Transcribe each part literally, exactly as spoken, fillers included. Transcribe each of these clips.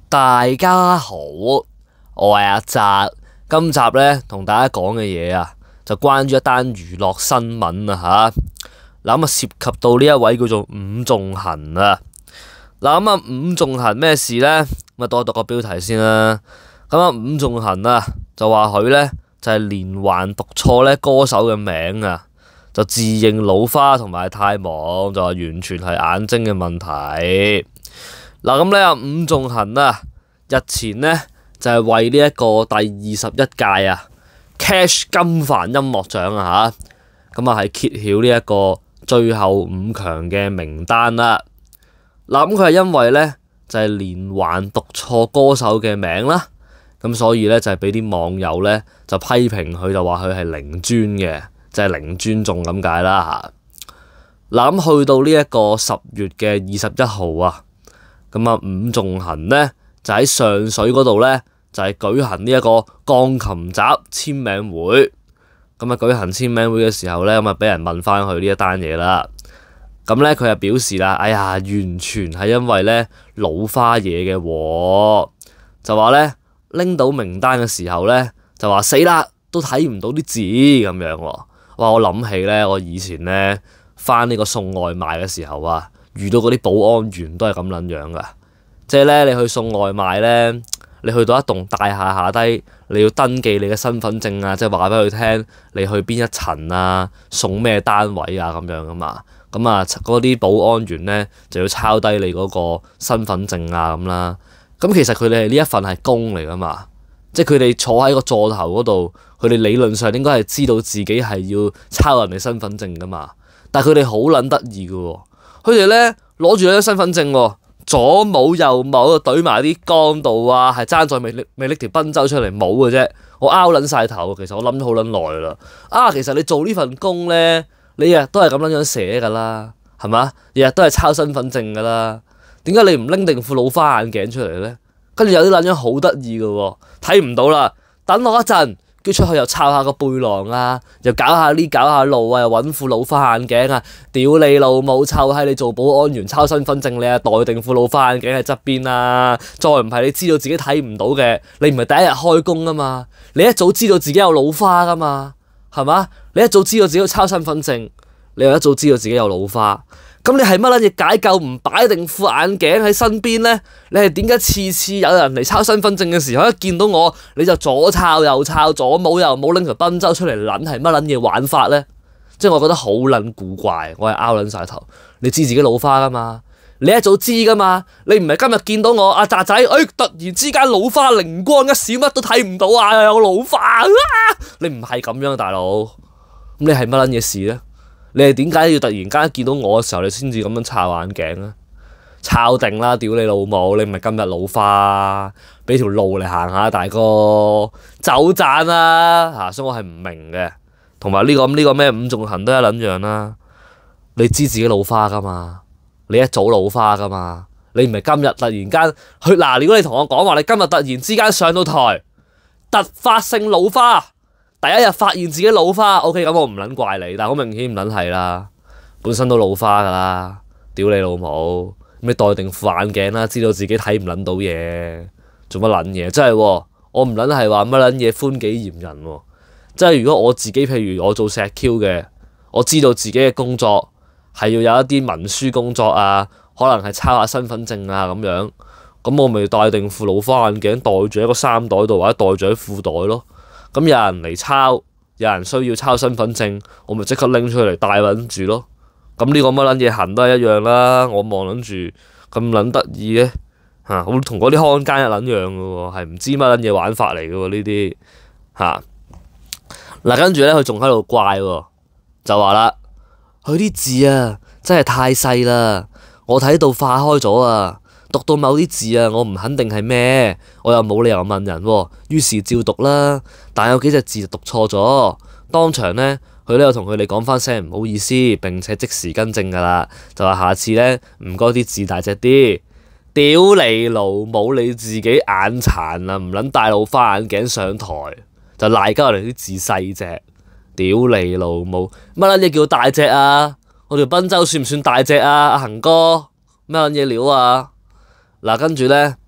大家好，我係阿澤。今集咧同大家講嘅嘢啊，就關於一單娛樂新聞啊吓。嗱咁啊，涉及到呢一位叫做伍仲衡啊。嗱咁啊，伍仲衡咩事咧？咁啊，讀一讀個標題先啦。咁啊，伍仲衡啊，就話佢咧就係連環讀錯咧歌手嘅名啊，就自認老花同埋太忙，就話完全係眼睛嘅問題。嗱咁咧啊，伍仲衡啊，日前咧就係為呢一個第二十一屆啊 Cash 金帆音樂獎啊吓，咁啊係揭曉呢一個最後五強嘅名單啦。嗱咁佢係因為咧就係連環讀錯歌手嘅名啦，咁所以咧就係俾啲網友咧就批評佢，就話佢係零尊嘅，就係零尊重咁解啦吓。嗱咁去到呢一個十月嘅二十一號啊。咁啊，伍仲衡咧就喺上水嗰度咧就係舉行呢一個鋼琴集簽名會。咁啊，舉行簽名會嘅時候咧，咁啊俾人問翻佢呢一單嘢啦。咁咧佢就表示啦，哎呀，完全係因為咧老花嘢嘅喎，就話咧拎到名單嘅時候咧就話死啦，都睇唔到啲字咁樣喎。哇！我諗起咧，我以前咧翻呢個送外賣嘅時候啊。遇到嗰啲保安員都係咁撚樣噶，即係咧你去送外賣咧，你去到一棟大廈下低，你要登記你嘅身份證啊，即係話俾佢聽你去邊一層啊，送咩單位啊咁樣噶嘛。咁啊嗰啲保安員咧就要抄低你嗰個身份證啊咁啦。咁其實佢哋係呢一份係工嚟噶嘛，即係佢哋坐喺個座頭嗰度，佢哋理論上應該係知道自己係要抄人哋身份證噶嘛。但係佢哋好撚得意噶喎。佢哋咧攞住張身份證喎，左冇右冇，懟埋啲缸度啊，係爭在未拎未拎條賓周出嚟冇嘅啫。我拗撚晒頭，其實我諗咗好撚耐啦。啊，其實你做呢份工咧，你日日都係咁撚樣寫㗎啦，係嘛？日日都係抄身份證㗎啦。點解你唔拎定副老花眼鏡出嚟咧？跟住有啲撚樣好得意㗎喎，睇唔到啦，等我一陣。跟住出去又抄下個背囊啊，又搞下呢搞下路啊，又揾副老花眼鏡啊！屌你老母臭閪！你做保安員抄身份證，你啊袋定副老花眼鏡喺側邊啦。再唔係你知道自己睇唔到嘅，你唔係第一日開工啊嘛，你一早知道自己有老花噶嘛，係嘛？你一早知道自己要抄身份證，你又一早知道自己有老花。咁你係乜撚嘢解救唔擺定副眼鏡喺身邊咧？你係點解次次有人嚟抄身份證嘅時候，一見到我你就左抄右抄，左冇右冇拎條賓周出嚟撚，係乜撚嘢玩法咧？即係我覺得好撚古怪，我係拗撚晒頭。你知自己老花噶嘛？你一早知噶嘛？你唔係今日見到我阿澤仔，哎突然之間老花靈光一閃，乜都睇唔到啊！又有老花啊！你唔係咁樣大佬，咁你係乜撚嘢事咧？你係點解要突然間見到我嘅時候，你先至咁樣抄眼鏡啊？抄定啦！屌你老母！你唔係今日老花，俾條路嚟行下，大哥走盞啦嚇！所以我係唔明嘅。同埋呢個咁呢個咩伍仲衡都一撚樣啦。你知自己老花噶嘛？你一早老花噶嘛？你唔係今日突然間去嗱？如果你同我講話，你今日突然之間上到台，突發性老花。第一日發現自己老花 ，OK， 咁我唔撚怪你，但係好明顯唔撚係啦，本身都老花噶啦，屌你老母，咁你戴定副眼鏡啦，知道自己睇唔撚到嘢，做乜撚嘢？真係喎，我唔撚係話乜撚嘢寬己嚴人喎，即係如果我自己譬如我做石 Q 嘅，我知道自己嘅工作係要有一啲文書工作啊，可能係抄下身份證啊咁樣，咁我咪戴定副老花眼鏡，袋住喺個衫袋度或者袋住喺褲袋咯。咁有人嚟抄，有人需要抄身份證，我咪即刻拎出嚟帶撚住咯。咁呢個乜撚嘢行都係一樣啦。我望撚住咁撚得意嘅嚇，我同嗰啲看更一撚樣嘅喎，係唔知乜撚嘢玩法嚟嘅喎呢啲嚇。嗱、啊、跟住咧，佢仲喺度怪喎，就話啦，佢啲字啊真係太細啦，我睇到化開咗啊。讀到某啲字啊，我唔肯定係咩，我又冇理由問人喎，於是照讀啦。但有幾隻字就讀錯咗，當場呢，佢咧又同佢哋講翻聲唔好意思，並且即時更正㗎啦，就話下次呢，唔該啲字大隻啲。屌你老母，你自己眼殘啊，唔撚戴老花眼鏡上台，就賴鳩人哋啲字細隻。屌你老母，乜撚嘢叫大隻啊？我條賓周算唔算大隻啊？阿恒哥，乜撚嘢料啊？嗱，跟住咧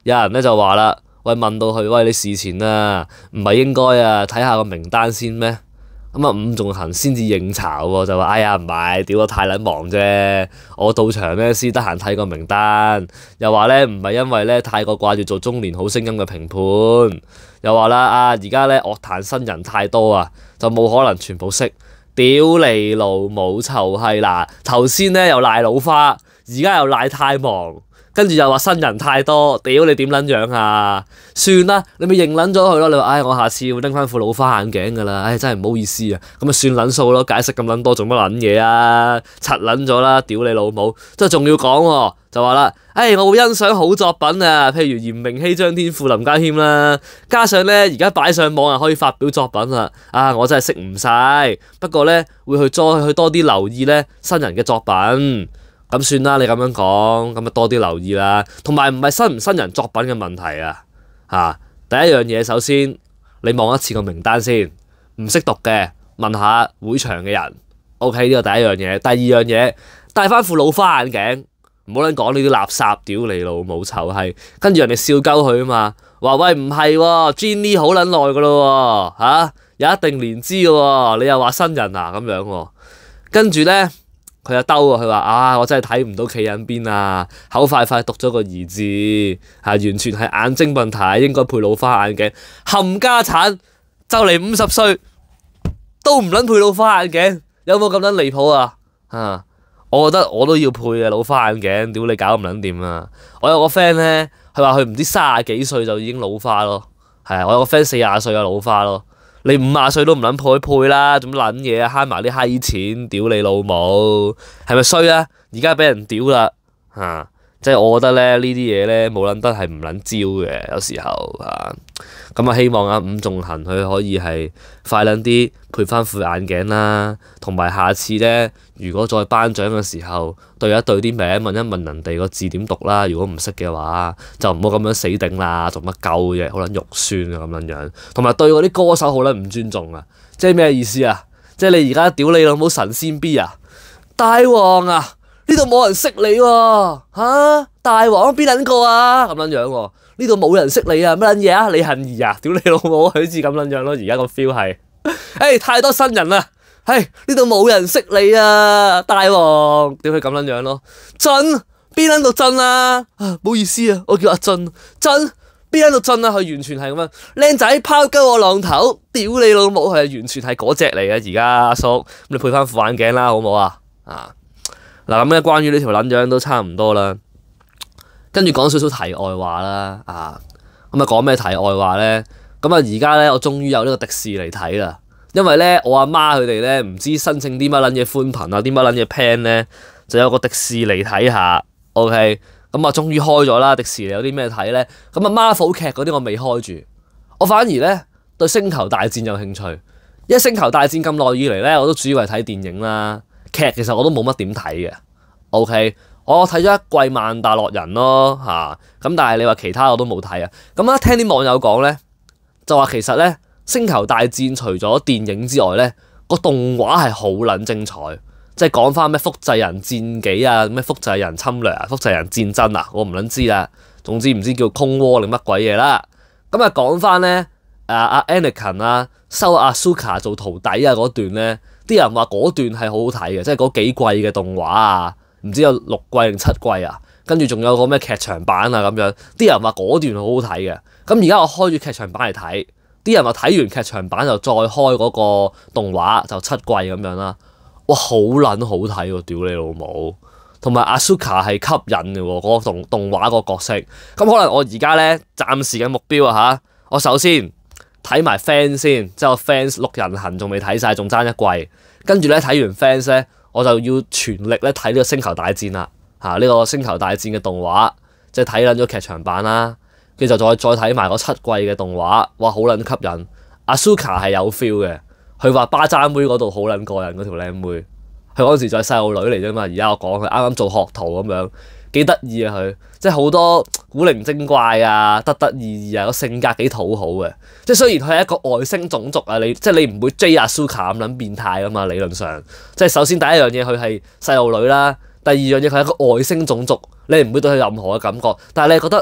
有人咧就話啦，喂，問到佢，喂，你事前啊唔係應該啊睇下個名單先咩？咁啊伍仲衡先至應巢喎，就話哎呀唔係，屌我太撚忙啫，我到場咧先得閒睇個名單。又話咧唔係因為咧太過掛住做中年好聲音嘅評判，又話啦啊而家咧樂壇新人太多啊，就冇可能全部識。屌你老母臭閪嗱！頭先咧又賴老花，而家又賴太忙，跟住又話新人太多，屌你點撚樣啊？算啦，你咪認撚咗佢咯。你話唉，我下次會拎翻副老花眼鏡㗎啦。唉，真係唔好意思啊。咁咪算撚數咯，解釋咁撚多做乜撚嘢啊？柒撚咗啦，屌你老母！即係仲要講喎，就話啦，唉，我會欣賞好作品啊，譬如嚴明熙、張天賦、林家謙啦，加上咧而家擺上網啊可以發表作品啦。啊，我真係識唔晒，不過咧會去再去多啲留意咧新人嘅作品。咁算啦，你咁樣講，咁咪多啲留意啦。同埋唔係新唔新人作品嘅問題啊，嚇、啊！第一樣嘢，首先你望一次個名單先，唔識讀嘅問下會場嘅人。OK，呢個第一樣嘢。第二樣嘢，戴翻副老花眼鏡，唔好撚講呢啲垃圾，屌你老母臭閪。跟住人哋笑鳩佢啊嘛，話喂唔係喎 Jenny 好撚耐噶咯喎，嚇有一定年資嘅喎，你又話新人啊咁樣喎。跟住咧。佢就兜啊！佢話啊，我真係睇唔到企喺邊啊，口快快讀咗個兒字，係完全係眼睛問題，應該配老花眼鏡。冚家產就嚟五十歲都唔撚配老花眼鏡，有冇咁撚離譜啊？啊，我覺得我都要配嘅老花眼鏡，屌你搞唔撚掂啊！我有個 friend 咧，佢話佢唔知三十幾歲就已經老花咯，係啊，我有個 friend 四十歲就老花咯。你五廿歲都唔撚配配啦，做乜撚嘢啊？慳埋啲閪錢，屌你老母，係咪衰啊？而家俾人屌啦嚇，即係我覺得咧呢啲嘢咧冇撚得係唔撚招嘅，有時候嚇。咁啊，希望啊伍仲衡佢可以係快撚啲配翻副眼鏡啦，同埋下次咧，如果再頒獎嘅時候對一對啲名，問一問人哋個字點讀啦。如果唔識嘅話，就唔好咁樣死頂啦，做乜鳩嘢，好撚肉酸啊咁樣樣。同埋對嗰啲歌手好撚唔尊重啊，即係咩意思啊？即係你而家屌你老母神仙 B 啊，大王啊，呢度冇人識你喎嚇，大王邊撚個啊咁樣樣喎。呢度冇人識你啊！乜撚嘢啊？李幸儀啊！屌你老母，好似咁撚樣咯！而家個 feel 係，誒太多新人啦！係呢度冇人識你啊！大王，屌佢咁撚樣咯！俊邊撚度俊啊？啊，唔好意思啊，我叫阿俊。俊邊撚度俊啊？佢完全係咁樣，靚仔拋鳩我浪頭，屌你老母，係完全係嗰隻嚟嘅。而家阿叔，咁你配翻副眼鏡啦，好唔好啊？啊嗱，咁咧關於呢條撚樣都差唔多啦。跟住講少少題外話啦，啊咁啊講咩題外話咧？咁啊而家咧我終於有呢個迪士尼睇啦，因為咧我阿媽佢哋咧唔知申請啲乜撚嘢寬頻啊，啲乜撚嘢 plan 咧，就有個迪士尼睇下。OK，咁啊終於開咗啦。迪士尼有啲咩睇咧？咁啊 Marvel 劇嗰啲我未開住，我反而咧對星球大戰有興趣。因為星球大戰咁耐以嚟咧，我都主要係睇電影啦，劇其實我都冇乜點睇嘅。OK。我睇咗一季《曼達洛人》咯嚇，咁但係你話其他我都冇睇啊。咁啊，聽啲網友講咧，就話其實咧《星球大戰》除咗電影之外咧，個動畫係好撚精彩，即係講翻咩複製人戰紀啊，咩複製人侵略啊，複製人戰爭啊，我唔撚知啦。總之唔知叫空窩定乜鬼嘢啦。咁啊講翻咧，誒阿 Anakin 啊收阿 Ahsoka 做徒弟啊嗰段咧，啲人話嗰段係好好睇嘅，即係嗰幾季嘅動畫啊。唔知有六季定七季啊，跟住仲有個咩劇場版啊咁樣，啲人話嗰段好好睇嘅。咁而家我開住劇場版嚟睇，啲人話睇完劇場版就再開嗰個動畫就七季咁樣啦。哇，好撚好睇喎！屌你老母，同埋 Ahsoka 係吸引嘅喎，嗰個動動畫個角色。咁可能我而家咧暫時嘅目標啊嚇，我首先睇埋 fans 先，即係我 fans 六人行仲未睇晒，仲爭一季。跟住咧睇完 fans 咧。我就要全力咧睇呢個星球大戰啦，嚇、啊、呢、呢個星球大戰嘅動畫，即係睇撚咗劇場版啦，跟住就再再睇埋嗰七季嘅動畫，哇好撚吸引。Ahsoka 係有 feel 嘅，佢話巴渣妹嗰度好撚過癮嗰條靚妹，佢嗰陣時就係細路女嚟啫嘛，而家我講佢啱啱做學徒咁樣，幾得意啊佢，即係好多古靈精怪啊，得得意意啊，個性格幾討好嘅。即係雖然佢係一個外星種族啊，你即係你唔會追 Ahsoka 咁撚變態噶嘛，理論上。即係首先第一樣嘢佢係細路女啦，第二樣嘢佢係一個外星種族，你唔會對佢任何嘅感覺。但係你係覺得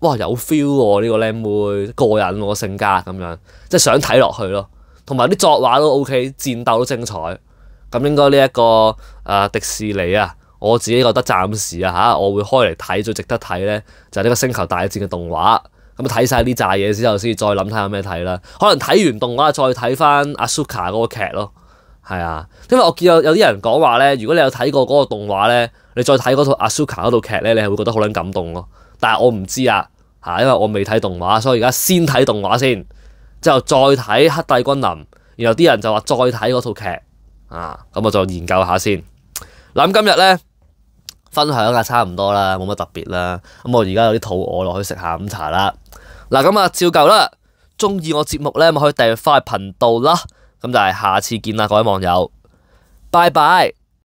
哇有 feel 喎呢個靚妹過癮喎性格咁樣，即係想睇落去咯。同埋啲作畫都 OK，戰鬥都精彩。咁應該呢一個誒、呃、迪士尼啊，我自己覺得暫時啊嚇，我會開嚟睇最值得睇咧，就係、是、呢個星球大戰嘅動畫。咁睇晒呢扎嘢之後，先再諗睇有咩睇啦。可能睇完動畫再睇翻阿蘇卡嗰個劇咯。係啊，因為我見有有啲人講話咧，如果你有睇過嗰個動畫咧，你再睇嗰套阿蘇卡嗰套劇咧，你係會覺得好撚感動咯。但係我唔知啊嚇，因為我未睇動畫，所以而家先睇動畫先，之後再睇黑帝君臨，然後啲人就話再睇嗰套劇啊，咁我就研究下先。嗱咁今日咧分享啊差唔多啦，冇乜特別啦。咁我而家有啲肚餓，落去食下午茶啦。嗱咁啊，照舊啦，中意我節目咧，咪可以訂閱翻去頻道啦。咁就係下次見啦，各位網友，拜拜。